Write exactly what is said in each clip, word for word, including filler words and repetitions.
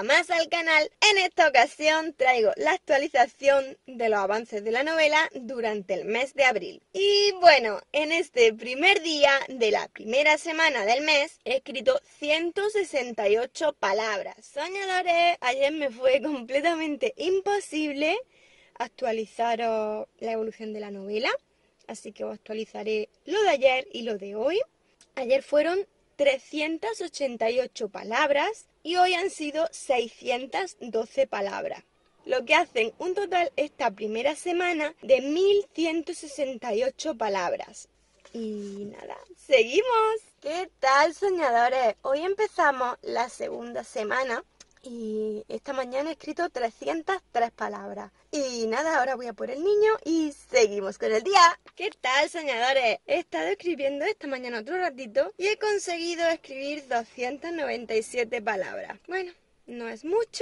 más al canal. En esta ocasión traigo la actualización de los avances de la novela durante el mes de abril. Y bueno, en este primer día de la primera semana del mes he escrito ciento sesenta y ocho palabras. Soñadores, ayer me fue completamente imposible actualizaros la evolución de la novela, así que os actualizaré lo de ayer y lo de hoy. Ayer fueron trescientas ochenta y ocho palabras y hoy han sido seiscientas doce palabras, lo que hacen un total esta primera semana de mil ciento sesenta y ocho palabras. Y nada, seguimos. ¿Qué tal, soñadores? Hoy empezamos la segunda semana y esta mañana he escrito trescientas tres palabras. Y nada, ahora voy a por el niño y seguimos con el día. ¿Qué tal, soñadores? He estado escribiendo esta mañana otro ratito y he conseguido escribir doscientas noventa y siete palabras. Bueno, no es mucho,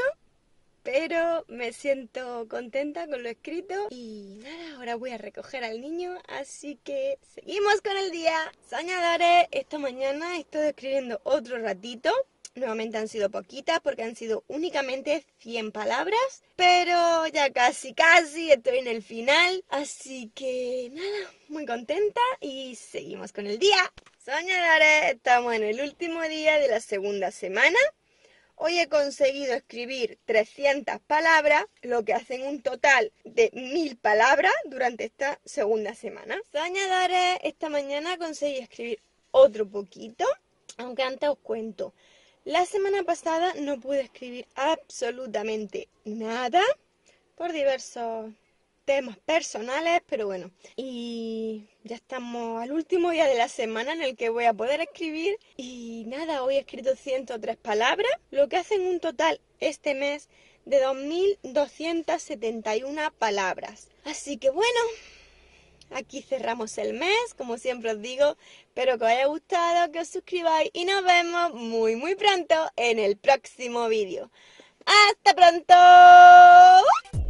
pero me siento contenta con lo escrito. Y nada, ahora voy a recoger al niño, así que seguimos con el día. Soñadores, esta mañana he estado escribiendo otro ratito. Nuevamente han sido poquitas porque han sido únicamente cien palabras, pero ya casi casi estoy en el final, así que nada, muy contenta y seguimos con el día. Soñadores, estamos en el último día de la segunda semana. Hoy he conseguido escribir trescientas palabras, lo que hacen un total de mil palabras durante esta segunda semana. Soñadores, esta mañana conseguí escribir otro poquito, aunque antes os cuento. La semana pasada no pude escribir absolutamente nada por diversos temas personales, pero bueno. Y ya estamos al último día de la semana en el que voy a poder escribir. Y nada, hoy he escrito ciento tres palabras, lo que hacen un total este mes de dos mil doscientas setenta y una palabras. Así que bueno, aquí cerramos el mes, como siempre os digo. Espero que os haya gustado, que os suscribáis y nos vemos muy muy pronto en el próximo vídeo. ¡Hasta pronto!